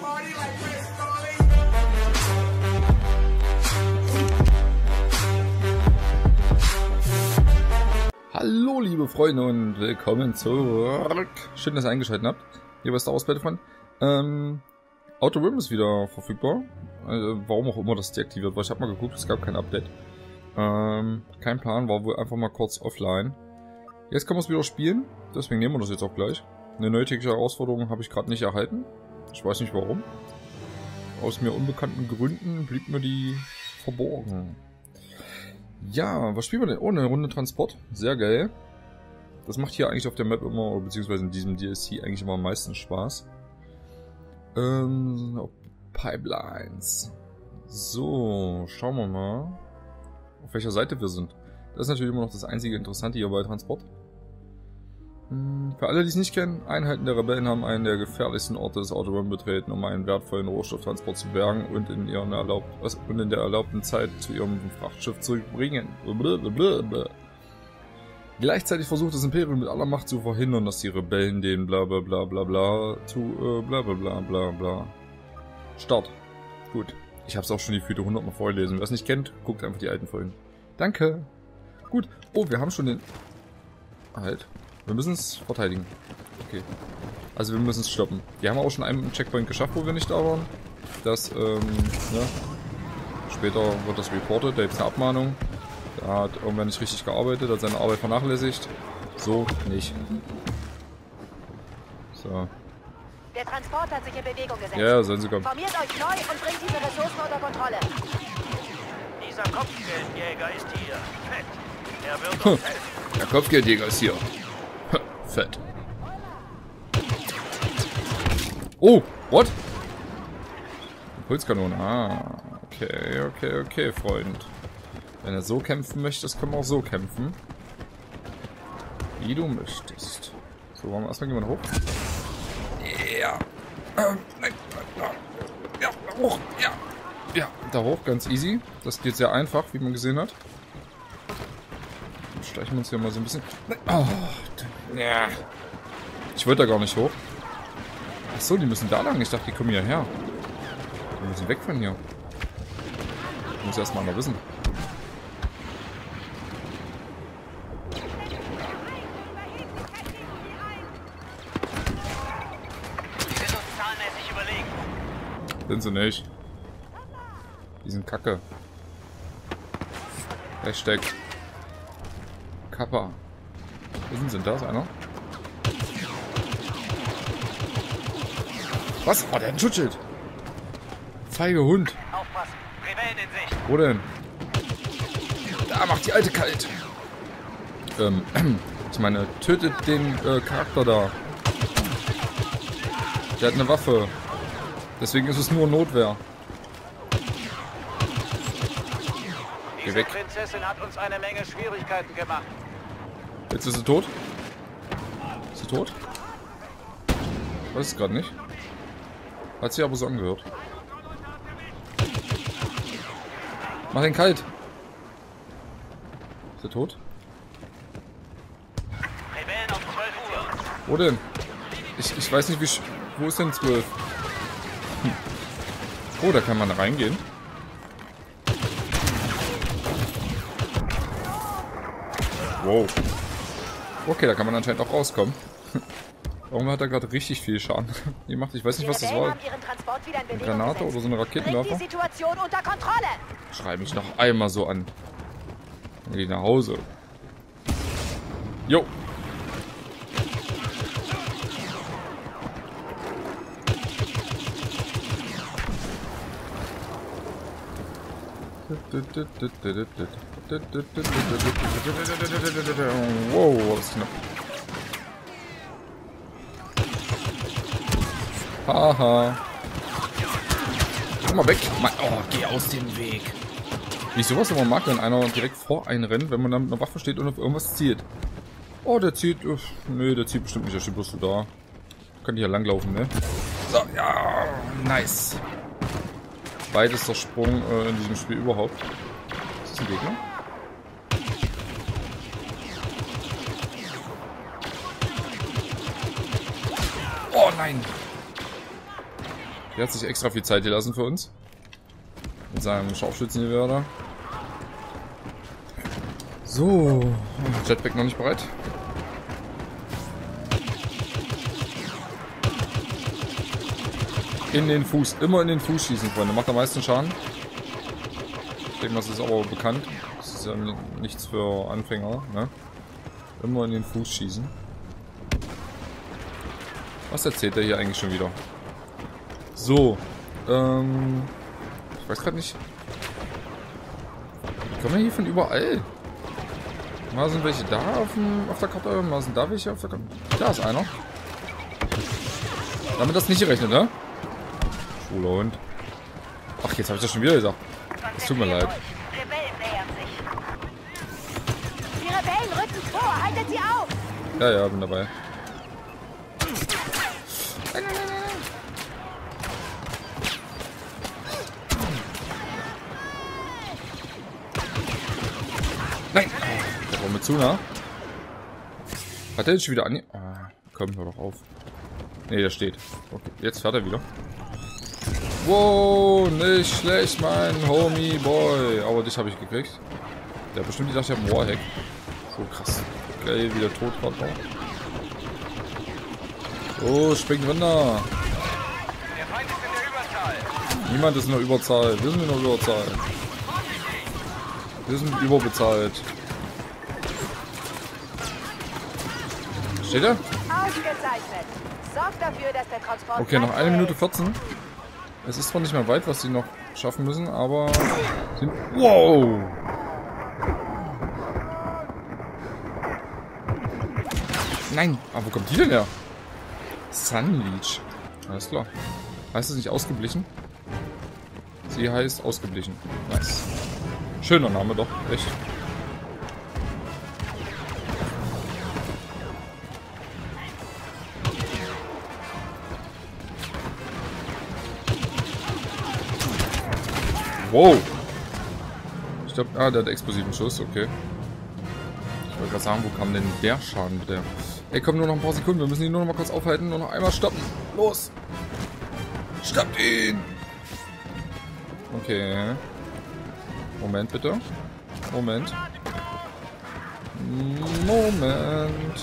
Hallo liebe Freunde und willkommen zurück. Schön, dass ihr eingeschaltet habt. Hier bei Star Wars Battlefront. Outer Rim ist wieder verfügbar. Warum auch immer das deaktiviert war. Ich habe mal geguckt, es gab kein Update. Kein Plan, war wohl einfach mal kurz offline. Jetzt können wir es wieder spielen, deswegen nehmen wir das jetzt auch gleich. Eine neue tägliche Herausforderung habe ich gerade nicht erhalten. Ich weiß nicht warum. Aus mir unbekannten Gründen blieb mir die verborgen. Ja, was spielen wir denn? Oh, eine Runde Transport. Sehr geil. Das macht hier eigentlich auf der Map immer, beziehungsweise in diesem DLC eigentlich immer am meisten Spaß. Pipelines. So, schauen wir mal, auf welcher Seite wir sind. Das ist natürlich immer noch das einzige Interessante hier bei Transport. Für alle, die es nicht kennen, Einheiten der Rebellen haben einen der gefährlichsten Orte des Outer Rim betreten, um einen wertvollen Rohstofftransport zu bergen und in der erlaubten Zeit zu ihrem Frachtschiff zurückbringen. Gleichzeitig versucht das Imperium mit aller Macht zu verhindern, dass die Rebellen den bla bla bla bla bla zu bla bla bla bla bla. Start. Gut. Ich habe es auch schon die Füte 100 Mal vorgelesen. Wer es nicht kennt, guckt einfach die alten Folgen. Danke. Gut. Oh, wir haben schon den... Halt. Wir müssen es verteidigen. Okay. Also wir müssen es stoppen. Wir haben auch schon einen Checkpoint geschafft, wo wir nicht da waren. Das, ja. Später wird das reported. Da gibt es eine Abmahnung. Da hat irgendwer nicht richtig gearbeitet, hat seine Arbeit vernachlässigt. So nicht. So. Der Transport hat sich in Bewegung gesetzt. Ja, sollen sie kommen. Formiert euch neu und bringt diese Ressourcen unter Kontrolle. Dieser Kopfgeldjäger ist hier. Fett. Er wird uns helfen. Der Kopfgeldjäger ist hier. Fett. Oh, what? Impulskanone. Ah, okay, Freund. Wenn er so kämpfen möchtest, können wir auch so kämpfen. Wie du möchtest. So, wollen wir erstmal gehen wir hoch. Ja. Nein. Ja, hoch. Ja. Ja, da hoch, ganz easy. Das geht sehr einfach, wie man gesehen hat. Dann streichen wir uns hier mal so ein bisschen. Oh, ja. Ich wollte da gar nicht hoch. Achso, die müssen da lang. Ich dachte, die kommen hierher. Die müssen weg von hier. Ich muss erstmal noch wissen. Sind sie nicht. Die sind kacke. Hashtag Kappa. Wo sind da? Ist einer? Was? Oh, der hat ein Schutzschild. Feige Hund. Aufpassen. Rebellen in Sicht. Wo denn? Da macht die alte kalt. Ich meine, tötet den Charakter da. Der hat eine Waffe. Deswegen ist es nur Notwehr. Geh weg. Diese Prinzessin hat uns eine Menge Schwierigkeiten gemacht. Jetzt ist sie tot. Ist sie tot? Weiß es gerade nicht. Hat sie aber so angehört. Mach ihn kalt. Ist sie tot? Rebellen um 12 Uhr. Wo denn? Ich weiß nicht, wie... Wo ist denn 12? Oh, da kann man reingehen. Wow. Okay, da kann man anscheinend auch rauskommen. Irgendwer hat da gerade richtig viel Schaden gemacht. Ich weiß nicht, was das war. Eine Granate oder so eine Raketenwerfer? Schreibe mich noch einmal so an. Dann gehe ich nach Hause. Jo. Wow, was knapp. Haha. Geh mal weg. Oh, geh aus dem Weg. Wie ich sowas immer mag, wenn einer direkt vor einen rennt, wenn man dann mit einer Waffe steht und auf irgendwas zielt. Oh, der zieht... Nö, der zieht bestimmt nicht. Der steht bloß so da. Kann hier langlaufen, ne? So, ja. Nice. Weitester Sprung in diesem Spiel überhaupt. Ist das ein Gegner? Oh nein! Der hat sich extra viel Zeit gelassen für uns. Mit seinem Scharfschützengewehr da. So. Jetpack noch nicht bereit. In den Fuß. Immer in den Fuß schießen, Freunde. Macht am meisten Schaden. Ich denke mal, das ist aber bekannt. Das ist ja nichts für Anfänger, ne? Immer in den Fuß schießen. Was erzählt er hier eigentlich schon wieder? So. Ich weiß gerade nicht. Wie kommen wir hier von überall? Mal sind welche da auf der Karte, mal sind da welche auf der Karte. Da ist einer. Damit das nicht gerechnet, ne? Schwuler Hund. Ach, jetzt habe ich das schon wieder gesagt. Es tut mir leid. Rebellen nähern sich. Die Rebellen rücken vor, haltet sie auf! Ja, ja, bin dabei. Nein! Der war mit zu, ne? Hat der jetzt schon wieder an... Ah, komm, hör doch auf. Ne, der steht. Okay, jetzt fährt er wieder. Wow, nicht schlecht, mein Homie Boy. Aber dich habe ich gekriegt. Der hat bestimmt gedacht, ich habe einen Warhack. So krass. Geil, wieder tot gerade noch. So, spring runter. Der Feind ist in der Überzahl. Niemand ist in der Überzahl. Wir sind in der Überzahl. Wir sind überbezahlt. Steht er? Ausgezeichnet. Sorgt dafür, dass der Transport... Okay, noch 1 Minute 14. Es ist zwar nicht mehr weit, was sie noch schaffen müssen, aber... Sind wow! Nein! Aber wo kommt die denn her? Sunleech. Alles klar. Heißt es nicht ausgeblichen? Sie heißt ausgeblichen. Nice. Schöner Name doch, echt. Wow. Ich glaube, der hat explosiven Schuss, okay. Ich wollte gerade sagen, wo kam denn der Schaden bitte? Ey, komm, nur noch ein paar Sekunden. Wir müssen ihn nur noch mal kurz aufhalten. Nur noch einmal stoppen. Los. Stoppt ihn. Okay. Moment, bitte. Moment. Moment.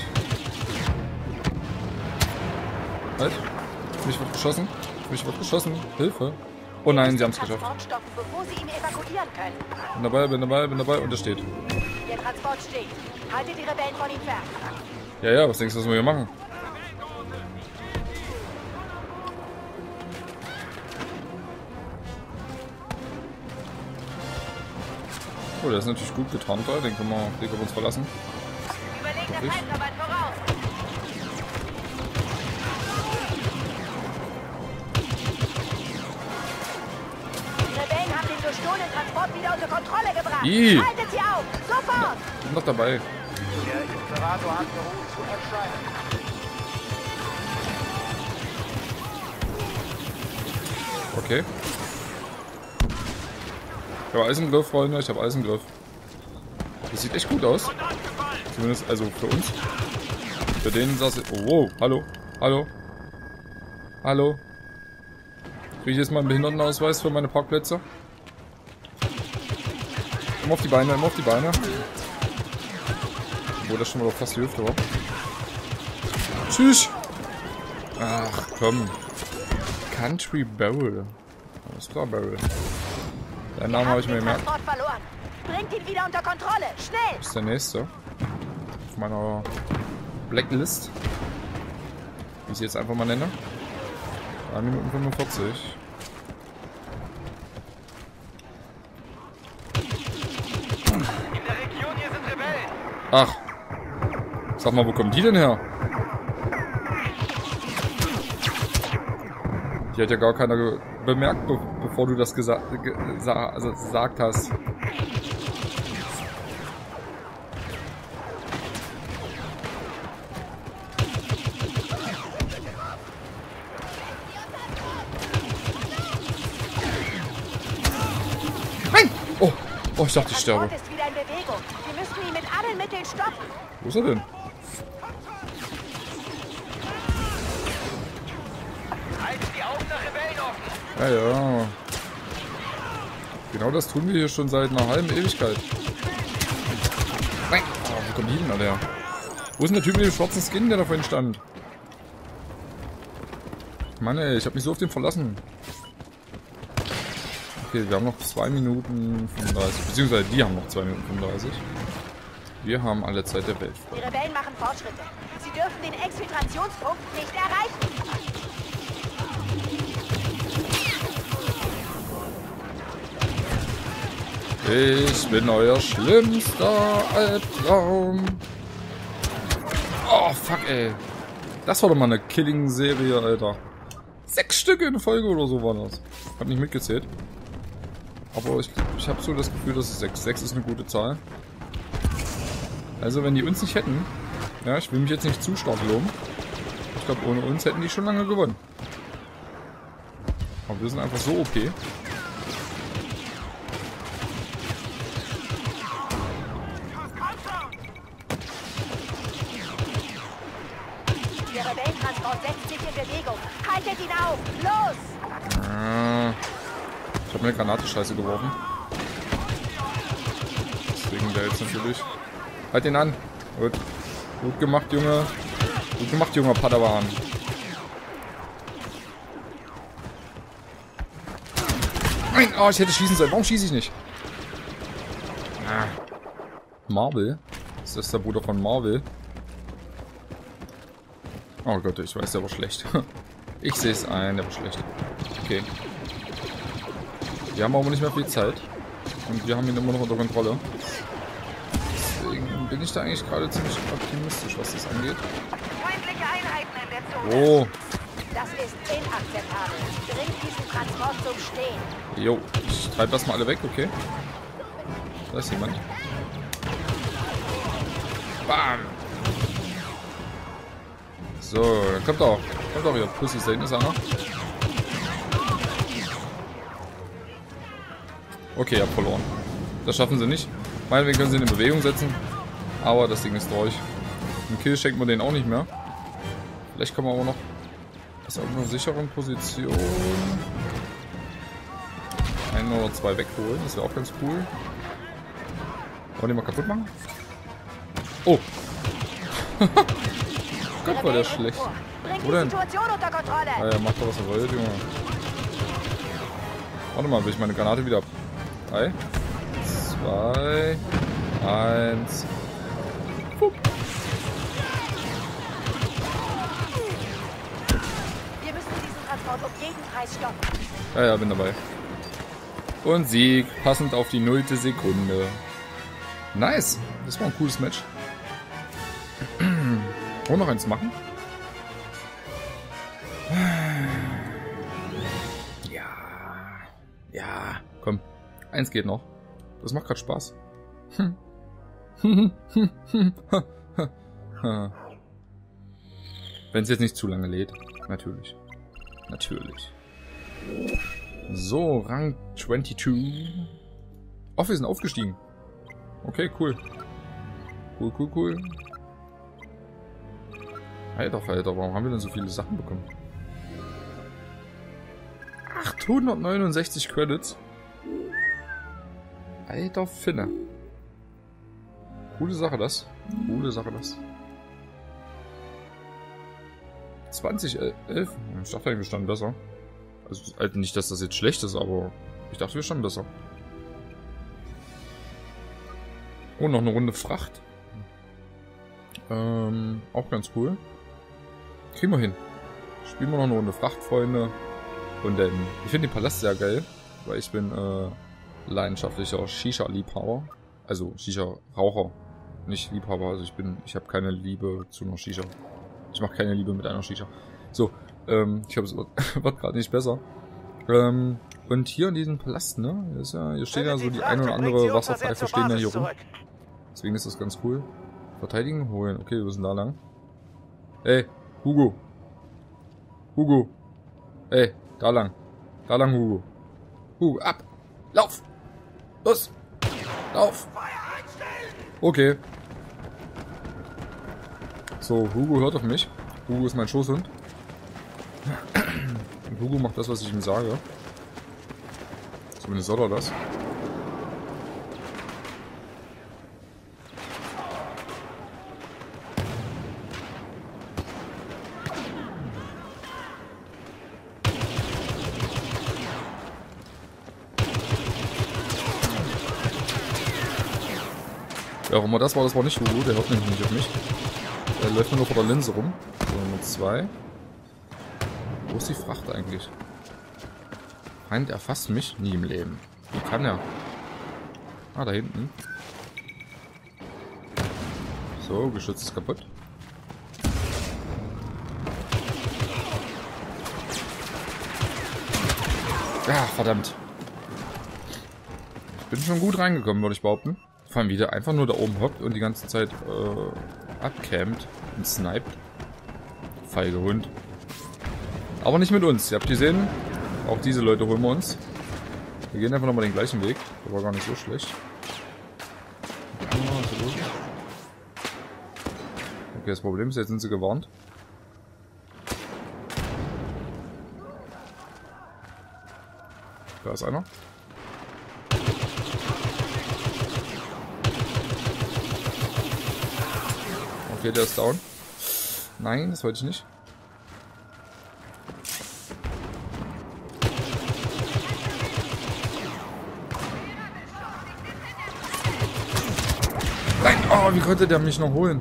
Halt. Mich wird geschossen. Mich wird geschossen. Hilfe. Oh nein, sie haben es geschafft. Transportstoppen, bevor sie ihn evakuieren können. Bin dabei und er steht. Der Transport steht. Haltet die Rebellen von ihm fern. Ja, ja, was denkst du, was wir hier machen? Oh, der ist natürlich gut getarnt da, den können wir uns verlassen. Überlegt der Feind aber voraus. Die Rebellen haben den gestohlenen Transport wieder unter Kontrolle gebracht. Ih. Haltet sie auf! Sofort! Ich bin noch dabei. Der Imperator hat berufen zu erscheinen. Okay. Ich habe alles im Griff, Freunde, ich habe alles im Griff. Das sieht echt gut aus. Zumindest, also für uns. Für den saß ich... Oh, wow, hallo, hallo. Hallo. Kriege ich jetzt mal einen Behindertenausweis für meine Parkplätze? Immer auf die Beine, immer auf die Beine. Obwohl das schon mal fast die Hüfte war. Tschüss. Ach, komm. Country Barrel. Alles klar, Barrel. Deinen Namen habe ich mir gemerkt. Transport verloren. Bringt ihn wieder unter Kontrolle. Schnell! Das ist der nächste. Auf meiner Blacklist. Wie ich sie jetzt einfach mal nenne. 3 Minuten 45. In der Region hier sind Rebellen. Ach. Sag mal, wo kommen die denn her? Die hat ja gar keiner bemerkt, bevor du das gesagt hast. Nein! Oh, ich dachte, ich sterbe. Transport ist wieder in Bewegung. Wir müssen ihn mit allen Mitteln stoppen. Wo ist er denn? Halten die Augen nach Rebellen offen. Ja, ja. Genau das tun wir hier schon seit einer halben Ewigkeit. Nein. Oh, wo kommt die denn alle her? Wo ist denn der Typ mit dem schwarzen Skin, der da vorhin stand? Mann ey, ich hab mich so auf den verlassen. Okay, wir haben noch 2 Minuten 35. Beziehungsweise die haben noch 2 Minuten 35. Wir haben alle Zeit der Welt. Die Rebellen machen Fortschritte. Sie dürfen den Exfiltrationspunkt nicht erreichen. Ich bin euer schlimmster Albtraum. Oh, fuck, ey. Das war doch mal eine Killing-Serie, Alter. 6 Stücke in Folge oder so waren das. Hab nicht mitgezählt. Aber ich habe so das Gefühl, dass es 6. 6 ist eine gute Zahl. Also, wenn die uns nicht hätten... Ja, ich will mich jetzt nicht zu stark loben. Ich glaube, ohne uns hätten die schon lange gewonnen. Aber wir sind einfach so OP. Der Rebellentransport setzt sich in Bewegung. Haltet ihn auf! Los! Ich habe eine Granate scheiße geworfen. Deswegen der jetzt natürlich. Halt ihn an! Gut. Gut gemacht, Junge. Gut gemacht, junger Padawan. Nein! Oh, ich hätte schießen sollen. Warum schieße ich nicht? Marvel? Ist das der Bruder von Marvel? Oh Gott, ich weiß, der war schlecht. Ich sehe es ein, der war schlecht. Okay. Wir haben aber nicht mehr viel Zeit. Und wir haben ihn immer noch unter Kontrolle. Deswegen bin ich da eigentlich gerade ziemlich optimistisch, was das angeht. Feindliche Einheiten in der Zone. Oh. Das ist inakzeptabel. Bringt diesen Transport zum Stehen. Jo, ich treibe das mal alle weg, okay. Da ist jemand. Bam! So, dann kommt auch hier. Pussys, da hinten ist einer. Okay, ich hab verloren. Das schaffen sie nicht. Meinetwegen können sie ihn in Bewegung setzen. Aber das Ding ist durch. Einen Kill schenken wir denen auch nicht mehr. Vielleicht kann man aber noch aus irgendeiner sicheren Position 1 oder 2 wegholen. Das wäre auch ganz cool. Wollen wir den mal kaputt machen? Oh! Gott, war der schlecht. Bringt Wo die denn? Situation unter Kontrolle. Ah ja, macht doch was er wollt, Junge. Warte mal, will ich meine Granate wieder ab. 3, 2, 1. Wir müssen diesen Transport um jeden Preis stoppen. Ja, ja, bin dabei. Und Sieg, passend auf die 0. Sekunde. Nice. Das war ein cooles Match. Wollen wir noch eins machen? Ja. Ja, komm. Eins geht noch. Das macht gerade Spaß. Wenn es jetzt nicht zu lange lädt. Natürlich. Natürlich. So, Rang 22. Oh, wir sind aufgestiegen. Okay, cool. Cool. Alter Falter, warum haben wir denn so viele Sachen bekommen? 869 Credits. Alter Finne. Coole Sache das. 2011. Ich dachte eigentlich, wir standen besser. Also nicht, dass das jetzt schlecht ist, aber ich dachte, wir standen besser. Und noch eine Runde Fracht. Auch ganz cool. Kriegen wir hin. Spielen wir noch eine Runde Fracht, Freunde. Und ich finde den Palast sehr geil, weil ich bin leidenschaftlicher Shisha-Liebhaber. Also Shisha-Raucher. Nicht Liebhaber, also ich habe keine Liebe zu einer Shisha. Ich mache keine Liebe mit einer Shisha. So, ich glaube, es wird gerade nicht besser. Und hier in diesem Palast, ne? Hier stehen ja so die eine oder andere Wasserpfeife stehen ja hier rum. Deswegen ist das ganz cool. Verteidigen, holen. Okay, wir sind da lang. Ey, Hugo. Hugo. Ey, da lang. Da lang, Hugo. Hugo, ab. Lauf. Los. Lauf. Okay. So, Hugo hört auf mich. Hugo ist mein Schoßhund. Hugo macht das, was ich ihm sage. Zumindest soll er das. Ja, auch immer das war nicht Hugo, der hört nämlich nicht auf mich. Der läuft nur vor der Linse rum. So, Nummer 2. Wo ist die Fracht eigentlich? Feind erfasst mich nie im Leben. Wie kann er? Ah, da hinten. So, Geschütz ist kaputt. Ja, verdammt. Ich bin schon gut reingekommen, würde ich behaupten. Vor allem wieder einfach nur da oben hockt und die ganze Zeit abcampt und sniped. Feige Hund. Aber nicht mit uns. Ihr habt gesehen, auch diese Leute holen wir uns. Wir gehen einfach nochmal den gleichen Weg. Der war gar nicht so schlecht. Okay, das Problem ist, jetzt sind sie gewarnt. Da ist einer. Okay, der ist down. Nein, das wollte ich nicht. Nein, oh, wie konnte der mich noch holen?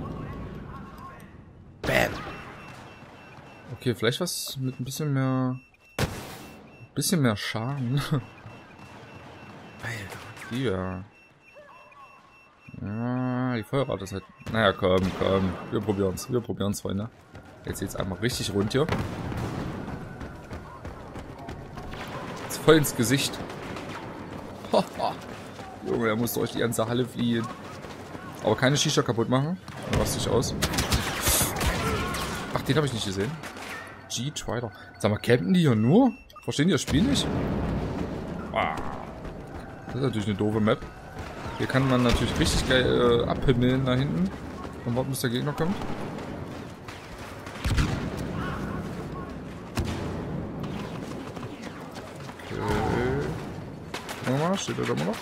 Bam. Okay, vielleicht was mit ein bisschen mehr Schaden. Alter, hier. Ja, die Feuerrate ist halt... Naja, komm. Wir probieren's, Freunde. Jetzt geht's einmal richtig rund hier. Jetzt voll ins Gesicht. Junge, er muss durch die ganze Halle fliehen. Aber keine Shisha kaputt machen. Dann raste ich aus. Ach, den habe ich nicht gesehen. G-Trider. Sag mal, campen die hier nur? Verstehen die das Spiel nicht? Das ist natürlich eine doofe Map. Hier kann man natürlich richtig geil abhimmeln da hinten. Und warten, bis der Gegner kommt. Okay. Nochmal, steht er da immer noch?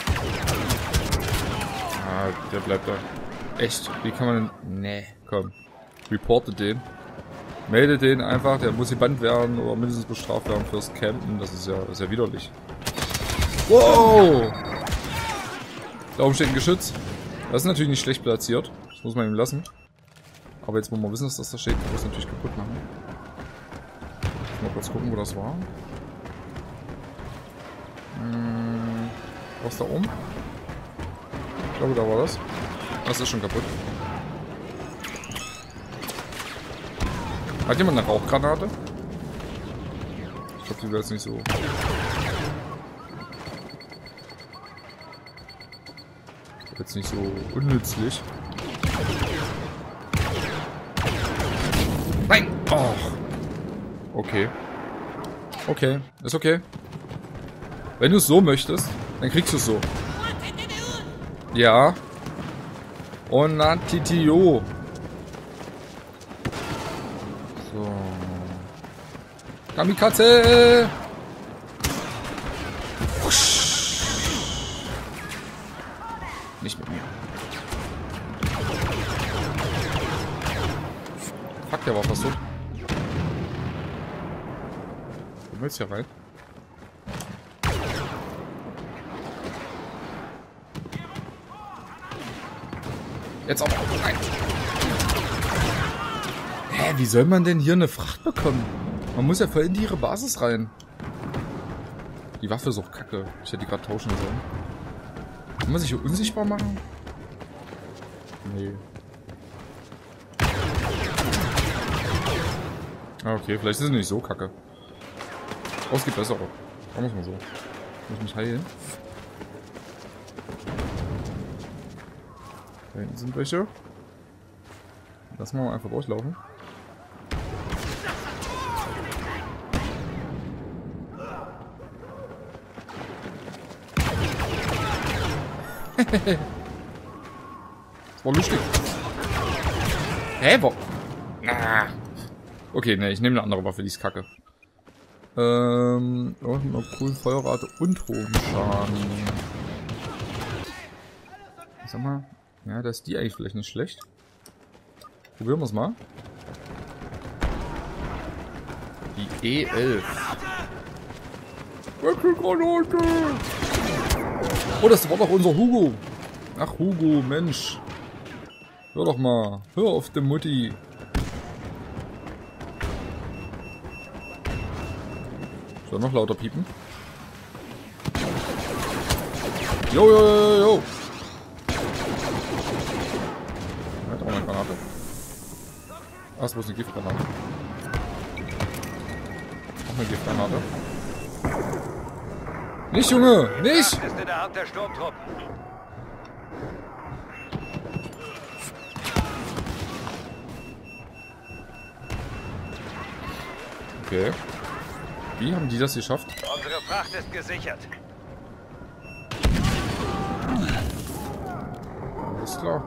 Ah, der bleibt da. Echt? Wie kann man denn... Nee, komm. Reportet den. Meldet den einfach, der muss gebannt werden oder mindestens bestraft werden fürs Campen. Das ist ja widerlich. Wow! Da oben steht ein Geschütz. Das ist natürlich nicht schlecht platziert. Das muss man ihm lassen. Aber jetzt, wo wir wissen, dass das da steht, kann man es natürlich kaputt machen. Mal kurz gucken, wo das war. Was da oben? Ich glaube, da war das. Das ist schon kaputt. Hat jemand eine Rauchgranate? Ich glaube, die wäre jetzt nicht so... Jetzt nicht so unnützlich. Nein! Oh. Okay. Okay, ist okay. Wenn du es so möchtest, dann kriegst du es so. Ja. Und na Titio. So. Kamikaze! Nicht mit mir. Fuck, der war fast tot. Du willst hier rein? Jetzt auch. Nein. Hä, wie soll man denn hier eine Fracht bekommen? Man muss ja voll in ihre Basis rein. Die Waffe ist auch kacke. Ich hätte die gerade tauschen sollen. Kann man sich hier unsichtbar machen? Nee. Ah, okay, vielleicht ist es nicht so kacke. Oh, es gibt bessere. Machen wir es mal so. Muss ich mich heilen? Da hinten sind welche. Lassen wir mal einfach durchlaufen. Das war lustig. Hä, wo? Ah. Okay, ne, ich nehme eine andere Waffe, die ist kacke. Irgendeine cool Feuerrate und hohen Schaden. Sag mal, ja, da ist die eigentlich vielleicht nicht schlecht. Probieren wir es mal. Die E11. Wechselgranate! Oh, das war doch unser Hugo. Ach, Hugo, Mensch. Hör doch mal. Hör auf die Mutti. Soll noch lauter piepen? Jo, jo, jo, jo. Hat auch eine Granate. Ach, es muss eine Giftgranate. Auch eine Giftgranate. Nicht, Junge! Nicht! Ist in der Hand der Sturmtruppen. Okay. Wie haben die das geschafft? Unsere Fracht ist gesichert. Alles klar.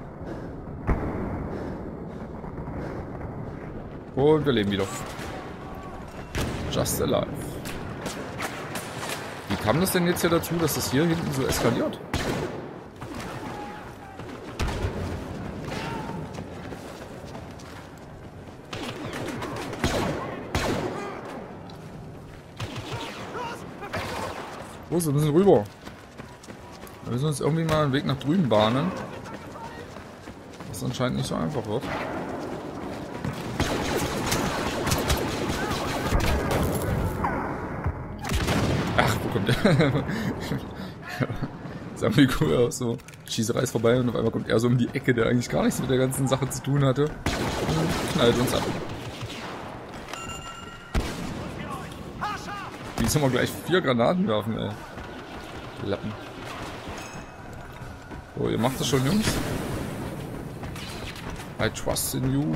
Und wir leben wieder. Just alive. Wie kam das denn jetzt ja dazu, dass das hier hinten so eskaliert? Los, wir müssen rüber. Wir müssen uns irgendwie mal einen Weg nach drüben bahnen. Was anscheinend nicht so einfach wird. Ach, wo kommt der? Sah mir cool aus, so. Schießerei ist vorbei und auf einmal kommt er so um die Ecke, der eigentlich gar nichts mit der ganzen Sache zu tun hatte. Und knallt uns ab. Wie sollen wir gleich 4 Granaten werfen, ey. Lappen. So, ihr macht das schon, Jungs. I trust in you.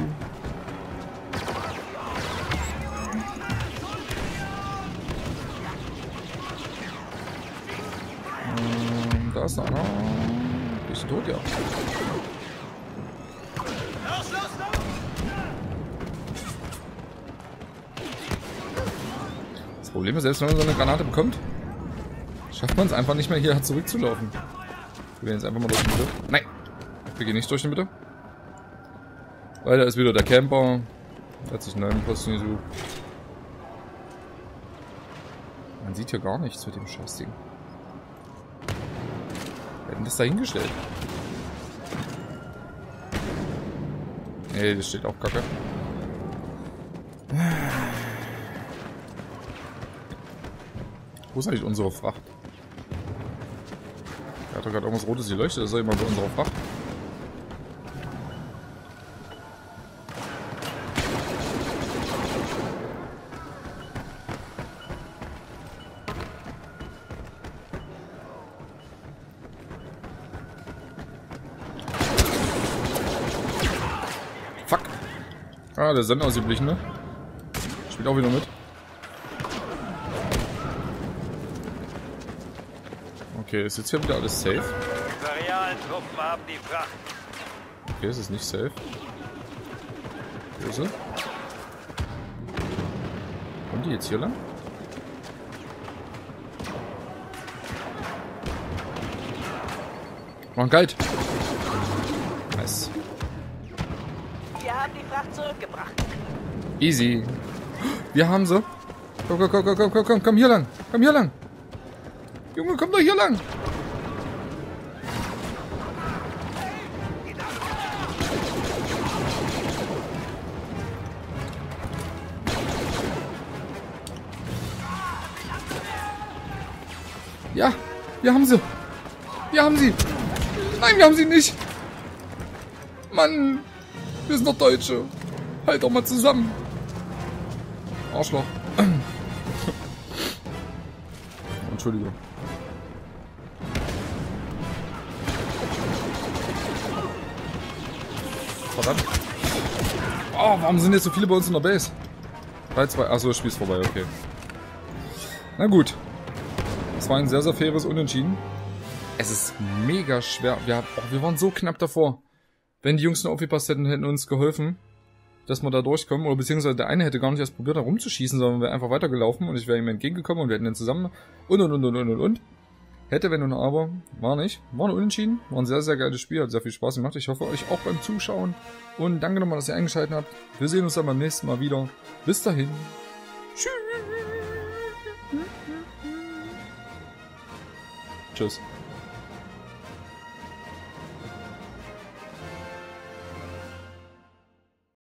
Da ist einer. Bist du tot, ja. Das Problem ist, selbst wenn man so eine Granate bekommt, schafft man es einfach nicht mehr hier zurückzulaufen. Wir gehen jetzt einfach mal durch die Mitte. Nein! Wir gehen nicht durch die Mitte. Weil da ist wieder der Camper. Der hat sich einen neuen Posten gesucht. Man sieht hier gar nichts mit dem Scheißding. Wer hat denn das da hingestellt? Nee, das steht auch kacke. Wo ist eigentlich unsere Fracht? Der hat doch gerade irgendwas Rotes geleuchtet. Das ist doch immer bei unserer Fracht. Fuck. Ah, der Sender ausgeblichen, ne? Spielt auch wieder mit. Okay, ist jetzt hier wieder alles safe? Imperialen Truppen haben die Fracht. Okay, es ist nicht safe. Wo ist sie? Kommt die jetzt hier lang? Mach Guide. Nice. Wir haben die Fracht zurückgebracht. Easy. Wir haben sie. Komm, komm, komm, komm, komm, komm, komm hier lang. Komm hier lang. Junge, komm doch hier lang. Ja, wir haben sie. Wir haben sie. Nein, wir haben sie nicht. Mann, wir sind doch Deutsche. Halt doch mal zusammen. Arschloch. Entschuldigung. Verdammt. Oh, warum sind jetzt so viele bei uns in der Base? 3-2. Achso, das Spiel ist vorbei, okay. Na gut. Es war ein sehr, sehr faires Unentschieden. Es ist mega schwer. Wir waren so knapp davor. Wenn die Jungs nur aufgepasst hätten, hätten uns geholfen. dass wir da durchkommen. Oder beziehungsweise der eine hätte gar nicht erst probiert, da rumzuschießen, sondern wäre einfach weitergelaufen und ich wäre ihm entgegengekommen und wir hätten dann zusammen und. Hätte, wenn und aber. War nicht. War nur unentschieden. War ein sehr, sehr geiles Spiel. Hat sehr viel Spaß gemacht. Ich hoffe, euch auch beim Zuschauen. Und danke nochmal, dass ihr eingeschaltet habt. Wir sehen uns dann beim nächsten Mal wieder. Bis dahin. Tschüss. Tschüss.